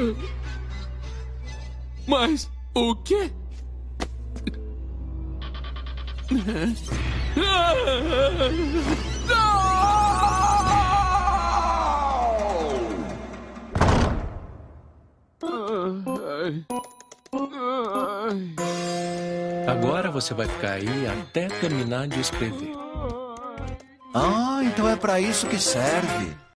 Mas o quê? Agora você vai ficar aí até terminar de escrever. Ah, então é para isso que serve.